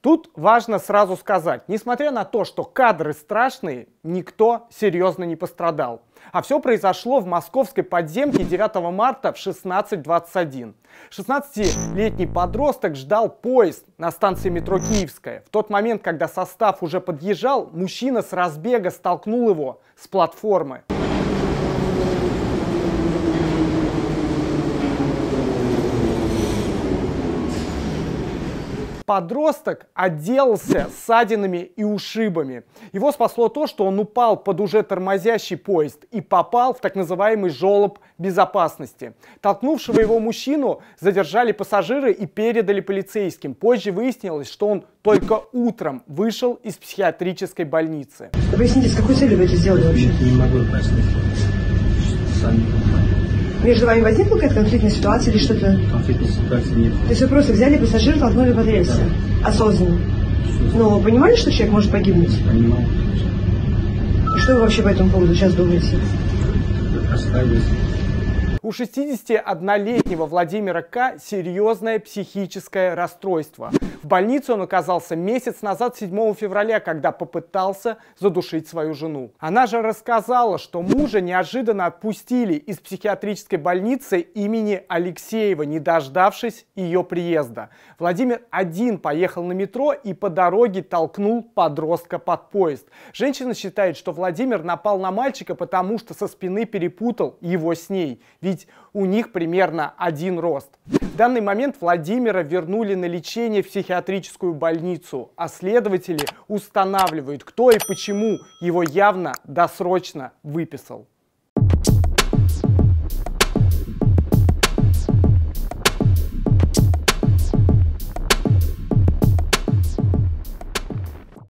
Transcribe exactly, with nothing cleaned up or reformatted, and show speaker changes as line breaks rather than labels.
Тут важно сразу сказать, несмотря на то, что кадры страшные, никто серьезно не пострадал. А все произошло в московской подземке девятого марта в шестнадцать двадцать один. шестнадцатилетний подросток ждал поезд на станции метро Киевская. В тот момент, когда состав уже подъезжал, мужчина с разбега столкнул его с платформы. Подросток отделался ссадинами и ушибами. Его спасло то, что он упал под уже тормозящий поезд и попал в так называемый желоб безопасности. Толкнувшего его мужчину задержали пассажиры и передали полицейским. Позже выяснилось, что он только утром вышел из психиатрической больницы.
Объясните, с какой целью вы это сделали вообще?
Не могу пояснить. Сами.
Между вами возникла какая-то конфликтная ситуация или что-то?
Конфликтной ситуации нет.
То есть вы просто взяли пассажира, толкнули под рельсы? Да. Осознанно? Но вы понимали, что человек может погибнуть?
Понимал.
И что вы вообще по этому поводу сейчас думаете?
Оставились.
У шестидесятиоднолетнего Владимира К. серьезное психическое расстройство. В больнице он оказался месяц назад, седьмого февраля, когда попытался задушить свою жену. Она же рассказала, что мужа неожиданно отпустили из психиатрической больницы имени Алексеева, не дождавшись ее приезда. Владимир один поехал на метро и по дороге толкнул подростка под поезд. Женщина считает, что Владимир напал на мальчика, потому что со спины перепутал его с ней. Ведь у них примерно один рост. В данный момент Владимира вернули на лечение в психиатрическую больницу, а следователи устанавливают, кто и почему его явно досрочно выписал.